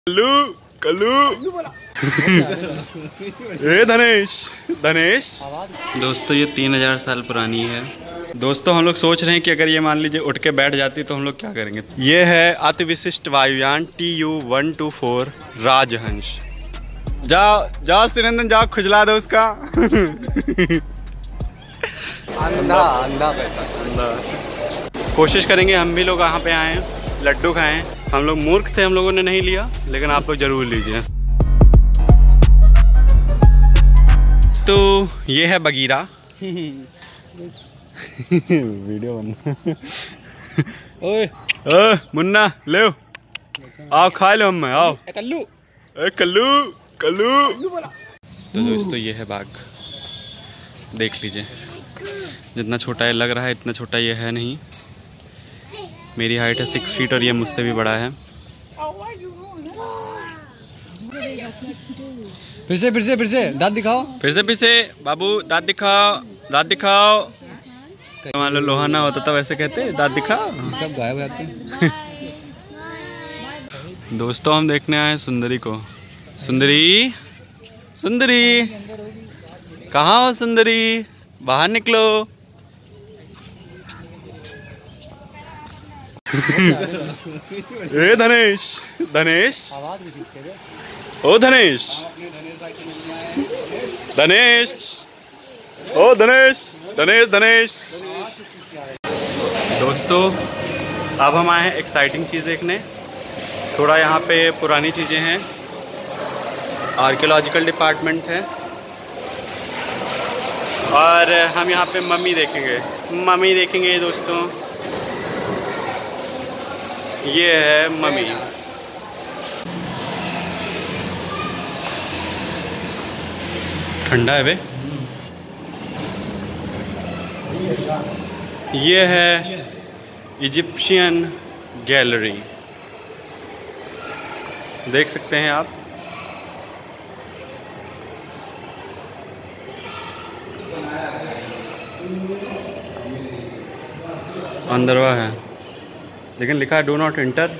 कल्लू कल्लू ए धनेश धनेश। दोस्तों ये 3000 साल पुरानी है। दोस्तों हम लोग सोच रहे हैं कि अगर ये मान लीजिए उठ के बैठ जाती तो हम लोग क्या करेंगे। ये है अति विशिष्ट वायुयान TU-124 राजहंस। जाओ जाओ सुरेंद्र जाओ खुजला दो उसका। अंधा अंधा पैसा। कोशिश करेंगे हम भी लोग यहाँ पे आए लड्डू खाएं। हम लोग मूर्ख थे, हम लोगों ने नहीं लिया, लेकिन आप लोग जरूर लीजिए। तो ये है बगीरा। वीडियो बन। ओए ओए मुन्ना ले आओ खा लो। हम आओ कल्लू कल्लू कल्लू। तो दोस्तों ये है बाग, देख लीजिए। जितना छोटा है लग रहा है इतना छोटा ये है नहीं। मेरी हाइट है 6 फीट और ये मुझसे भी बड़ा है। फिर से दांत दिखाओ। फिर से बाबू दांत दिखाओ दांत दिखाओ। मान लो लोहाना होता था वैसे कहते दांत दिखाओ। सब गायब रहते हैं। दोस्तों हम देखने आए सुंदरी को। सुंदरी सुंदरी कहाँ हो सुंदरी, बाहर निकलो। ए धनेश धनेश ओ धनेश धनेश ओ धनेश धनेश धनेश। दोस्तों अब हम आए हैं एक्साइटिंग चीज़ देखने। थोड़ा यहाँ पे पुरानी चीज़ें हैं, आर्कियोलॉजिकल डिपार्टमेंट है और हम यहाँ पे मम्मी देखेंगे दोस्तों। ये है मम्मी। ठंडा है बे। ये है इजिप्शियन गैलरी, देख सकते हैं आप। अंदरवा है लेकिन लिखा है डू नॉट एंटर।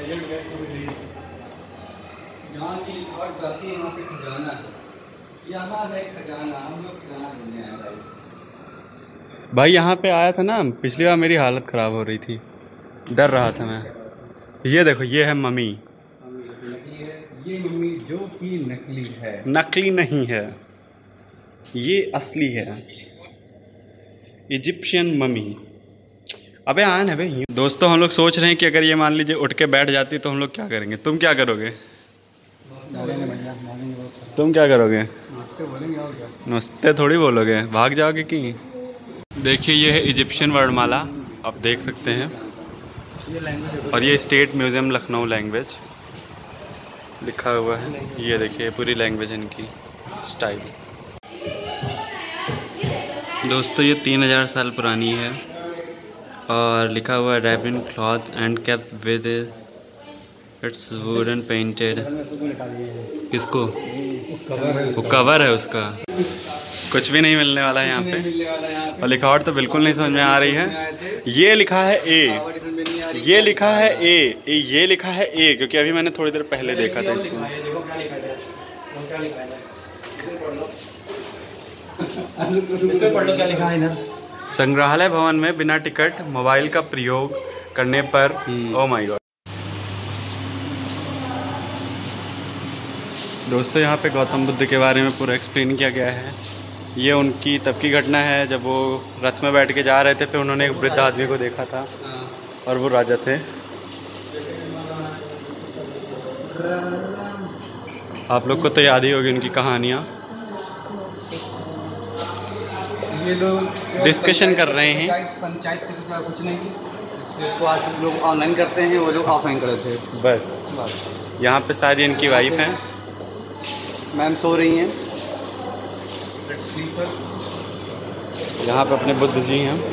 भाई यहाँ पे आया था ना पिछली बार, मेरी हालत ख़राब हो रही थी, डर रहा था मैं। ये देखो ये है मम्मी। ये मम्मी जो कि नकली है, नकली नहीं है, ये असली है, इजिप्शियन मम्मी। अबे आन है भाई। दोस्तों हम लोग सोच रहे हैं कि अगर ये मान लीजिए उठ के बैठ जाती तो हम लोग क्या करेंगे। तुम क्या करोगे? तुम क्या करोगे? नमस्ते थोड़ी बोलोगे, भाग जाओगे कि? देखिए ये है इजिप्शियन वर्णमाला, आप देख सकते हैं। और ये स्टेट म्यूजियम लखनऊ लैंग्वेज लिखा हुआ है। ये देखिए पूरी लैंग्वेज इनकी स्टाइल। दोस्तों ये 3000 साल पुरानी है और लिखा हुआ है ribbon cloth and kept with its wooden painted. किसको? वो कवर है उसका। कुछ भी नहीं मिलने वाला है यहाँ पे और लिखावट तो बिल्कुल नहीं समझ में आ रही है। ये लिखा है ए, ये लिखा है ए, ये लिखा है ए, क्योंकि अभी मैंने थोड़ी देर पहले देखा था इसको। पढ़ लो क्या लिखा है ना। संग्रहालय भवन में बिना टिकट मोबाइल का प्रयोग करने पर ओ माय गॉड। दोस्तों यहाँ पे गौतम बुद्ध के बारे में पूरा एक्सप्लेन किया गया है। ये उनकी तब की घटना है जब वो रथ में बैठ के जा रहे थे, फिर उन्होंने एक वृद्ध आदमी को देखा था और वो राजा थे। आप लोग को तो याद ही होगी उनकी कहानियाँ। ये लोग डिस्कशन कर रहे हैं। पंचायत की कुछ नहीं, जिसको आज लोग ऑनलाइन करते हैं वो लोग ऑफलाइन कर रहे थे। बस यहाँ पे शायद इनकी वाइफ है, मैम सो रही हैं। यहाँ पे अपने बुद्ध जी हैं।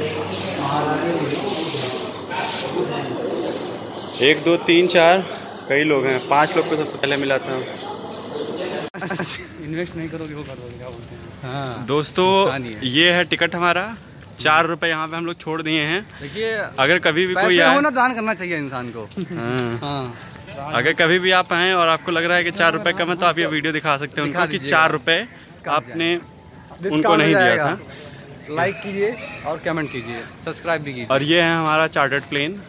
1 2 3 4 कई लोग हैं। 5 लोग को सबसे पहले मिला था। इन्वेस्ट नहीं करोगे वो करोगे, क्या बोलते हैं। हाँ दोस्तों ये है टिकट हमारा। 4 रुपए यहाँ पे हम लोग छोड़ दिए हैं। देखिए अगर कभी भी कोई होना दान करना चाहिए इंसान को। हाँ। अगर कभी भी आप आएँ और आपको लग रहा है कि 4 रुपये कम है तो आप ये वीडियो दिखा सकते हैं उनको कि 4 रुपये आपने उनको नहीं दिया था। लाइक कीजिए और कमेंट कीजिए, सब्सक्राइब भी कीजिए। और ये है हमारा चार्टर्ड प्लेन।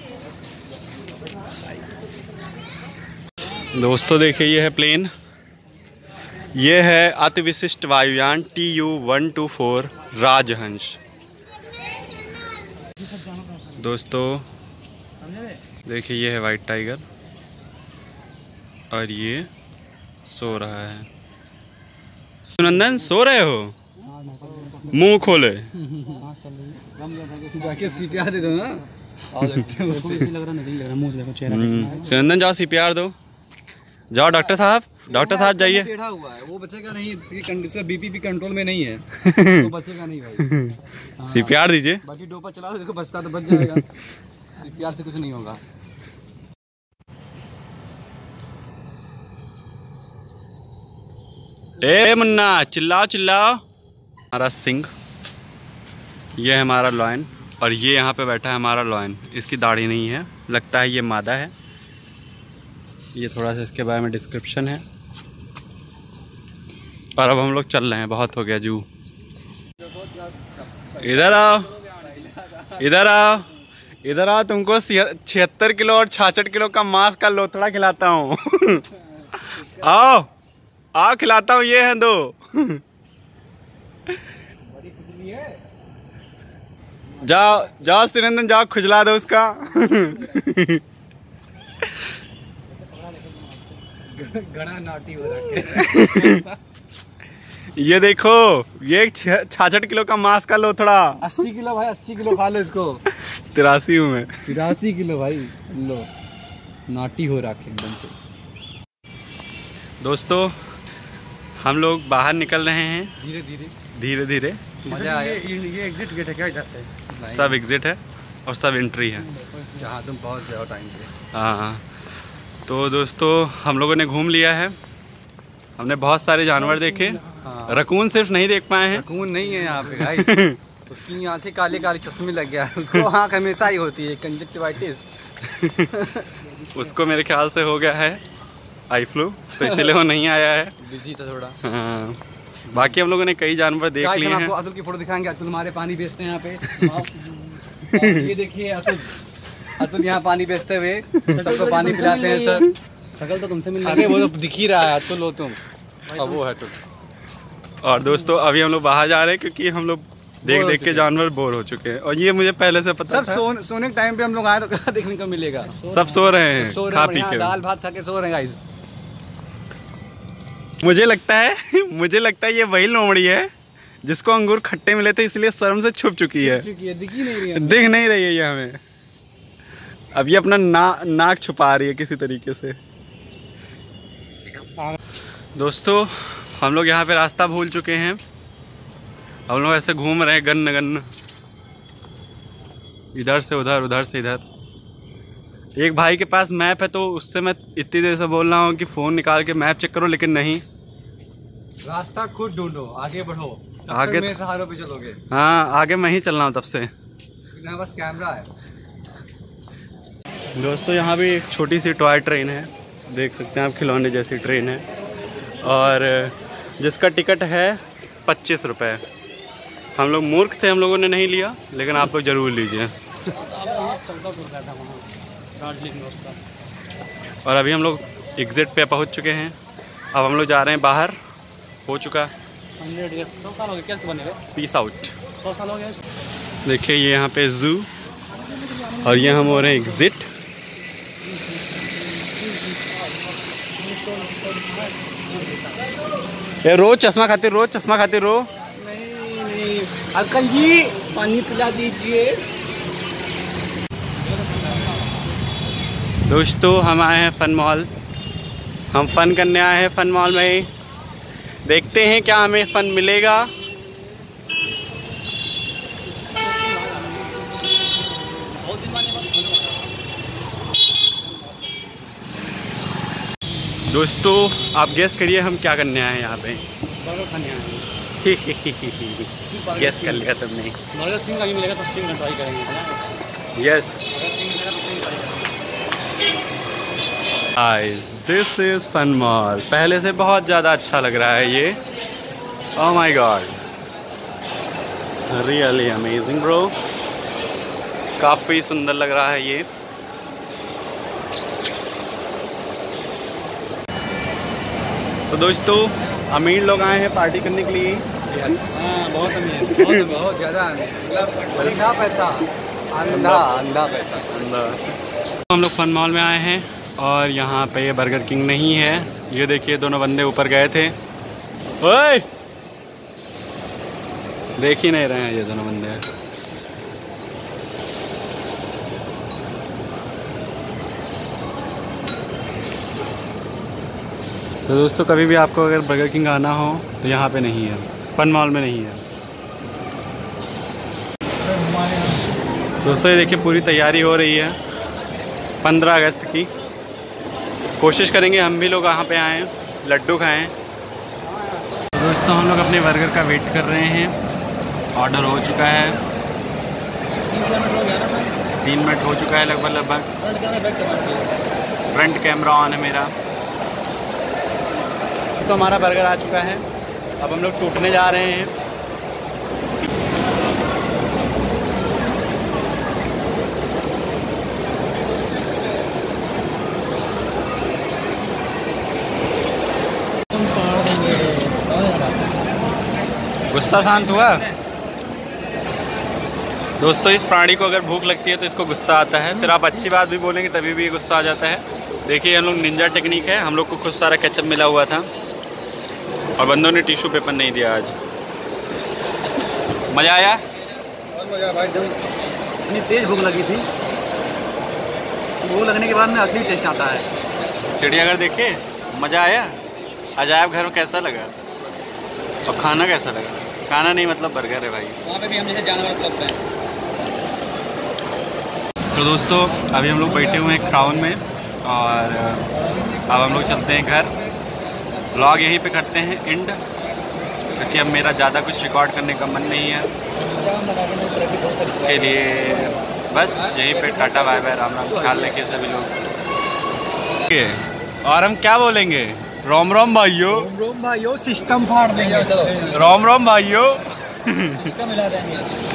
दोस्तों देखिए ये है प्लेन, ये है अति विशिष्ट वायुयान TU-124 राजहंस। दोस्तों देखिए ये है वाइट टाइगर और ये सो रहा है। सुनंदन सो रहे हो? मुंह खोले। जाके CPR दे दो ना। सुनंदन जाओ CPR दो। जाओ डॉक्टर साहब जाइए। टेढ़ा हुआ है वो बचेगा नहीं, इसकी कंडीशन BP भी कंट्रोल में नहीं है तो बचेगा नहीं भाई। CPR दीजिए। बाकी डोपा चला दो, देखो बचता तो बच जाएगा। CPR से कुछ नहीं होगा। ए मुन्ना चिल्लाओ चिल्लाओ। हमारा सिंह, ये है हमारा लॉयन और ये यहाँ पे बैठा है हमारा लॉयन। इसकी दाढ़ी नहीं है, लगता है ये मादा है। ये थोड़ा सा इसके बारे में डिस्क्रिप्शन है। और अब हम लोग चल रहे हैं, बहुत हो गया जू। इधर आओ इधर आओ इधर आओ, तुमको 76 किलो और 66 किलो का मांस का लोथड़ा खिलाता हूँ। आओ आओ खिलाता हूँ, ये हैं 2। जाओ जाओ सुरेंद्र जाओ, खुजला दो उसका। घना नाटी हो रहा है। ये देखो ये 66 किलो का मांस का लोथड़ा। 80 किलो भाई, 80 किलो खा लो इसको। 83 हूँ मैं। 83 किलो भाई, लो नाटी हो रहा है एकदम से। दोस्तों हम लोग बाहर निकल रहे हैं धीरे धीरे। मजा आया। ये एग्जिट गेट है क्या इधर से? सब एग्जिट है और सब एंट्री है जहाँ तुम पहुँच जाओ टाइम पे। हाँ तो दोस्तों हम लोगों ने घूम लिया है, हमने बहुत सारे जानवर देखे। रकून सिर्फ नहीं देख पाए हैं। रकून नहीं है यहाँ पे गाइस। उसकी आंखें काले काले चश्मे लग गया है, उसको आँख हमेशा ही होती है कंजक्टिवाइटिस। उसको मेरे ख्याल से हो गया है आई फ्लू, तो इसलिए वो नहीं आया है, बिजी था थोड़ा। हाँ बाकी हम लोगों ने कई जानवर देख लिए हैं। आपको अतुल की फोटो दिखाएंगे। अतुल हमारे पानी बेचते हैं यहाँ पे। ये देखिए अतुल यहाँ पानी बेचते हुए सबको पानी पिलाते हैं सर। शकल तो तुमसे मिल रही, वो तो दिख ही रहा है। अतुल हो तुम, अब वो है तुम। और दोस्तों अभी हम लोग बाहर जा रहे हैं क्योंकि हम लोग देख के जानवर बोर हो चुके हैं और ये मुझे पहले से पता था। सोने के टाइम पे हम लोग आए तो क्या देखने को मिलेगा? सब सो रहे हैं, खा पी के। दाल भात खा के सो रहे हैं गाइस। मुझे लगता है ये वही लोमड़ी है जिसको अंगूर खट्टे मिले थे इसलिए शर्म से छुप चुकी है। दिख नहीं रही है ये हमें। अब ये अपना नाक छुपा रही है किसी तरीके से। दोस्तों हम लोग यहाँ पे रास्ता भूल चुके हैं, हम लोग ऐसे घूम रहे हैं गन्न गन्न, इधर से उधर उधर से इधर। एक भाई के पास मैप है तो उससे मैं इतनी देर से बोल रहा हूँ कि फ़ोन निकाल के मैप चेक करो, लेकिन नहीं। रास्ता खुद ढूंढो, आगे बढ़ो, आगे मेरे सहारों पे चलोगे। हाँ आगे मैं ही चल रहा हूँ तब से। यहाँ बस कैमरा है। दोस्तों यहाँ भी एक छोटी सी टॉय ट्रेन है, देख सकते हैं आप, खिलौने जैसी ट्रेन है और जिसका टिकट है 25 रुपये। हम लोग मूर्ख थे, हम लोगों ने नहीं लिया, लेकिन आप लोग ज़रूर लीजिए। और अभी हम लोग एग्जिट पे पहुंच चुके हैं, अब हम लोग जा रहे हैं बाहर। हो चुका 100 साल हो गए क्या बने हुए? Peace out. 100 साल हो गए। देखिए ये यहाँ पे जू और ये हम हो रहे हैं एग्जिट। ये रोज चश्मा खाते रो। नहीं अंकल जी पानी पिला दीजिए। दोस्तों हम आए हैं फन मॉल, हम फन करने आए हैं फन मॉल में। देखते हैं क्या हमें फन मिलेगा। दोस्तों आप गेस करिए हम क्या करने आए हैं यहाँ पे। बर्गर खाने आए हैं। गेस कर लिया तुमने। बर्गर सिंह का भी मिलेगा तो सिंह का ट्राई करेंगे। Yes this is fun mall. पहले से बहुत ज़्यादा अच्छा लग रहा है ये। Oh my god, really amazing bro. काफ़ी सुंदर लग रहा है ये। तो दोस्तों, अमीर लोग आए हैं पार्टी करने के लिए। हाँ, बहुत अमीर, बहुत ज़्यादा अमीर। अंधा पैसा, अंधा पैसा। हम लोग फन मॉल में आए हैं और यहाँ पे ये बर्गर किंग नहीं है। ये देखिए, दोनों बंदे ऊपर गए थे। ओए, देख ही नहीं रहे हैं ये दोनों बंदे। तो दोस्तों, कभी भी आपको अगर बर्गर किंग आना हो तो यहाँ पे नहीं है, फन मॉल में नहीं है। दोस्तों ये देखिए, पूरी तैयारी हो रही है 15 अगस्त की। कोशिश करेंगे हम भी लोग यहाँ पे आएँ, लड्डू खाएं। तो दोस्तों, हम लोग अपने बर्गर का वेट कर रहे हैं। ऑर्डर हो चुका है, 3 मिनट हो चुका है लगभग। फ्रंट कैमरा ऑन है मेरा। तो हमारा बर्गर आ चुका है, अब हम लोग टूटने जा रहे हैं। गुस्सा शांत हुआ? दोस्तों, इस प्राणी को अगर भूख लगती है तो इसको गुस्सा आता है, फिर आप अच्छी बात भी बोलेंगे तभी भी गुस्सा आ जाता है। देखिए, हम लोग निंजा टेक्निक है, हम लोग को खुद सारा केचप मिला हुआ था और बंदों ने टिश्यू पेपर नहीं दिया आज। मज़ा आया? बहुत मज़ा भाई, इतनी तेज भूख लगी थी। भूख लगने के बाद में असली टेस्ट आता है। चिड़ियाघर देखे, मज़ा आया? अजायब घर कैसा लगा और खाना कैसा लगा? खाना नहीं मतलब बर्गर है भाई। वहाँ पे भी हम जैसे जानवर उपलब्ध हैं। तो दोस्तों, अभी हम लोग बैठे हुए हैं क्राउन में और अब हम लोग चलते हैं घर। व्लॉग यहीं पे करते हैं एंड, क्योंकि अब मेरा ज़्यादा कुछ रिकॉर्ड करने का मन नहीं है। इसके लिए बस यहीं पे tata bye bye, Ram Ram, ख्याल रखिए सभी लोग। और हम क्या बोलेंगे? रोम रोम भाइयों, रोम भाइयों, सिस्टम फाड़ देंगे। रोम रोम भाइयों। सिस्टम हिला देंगे।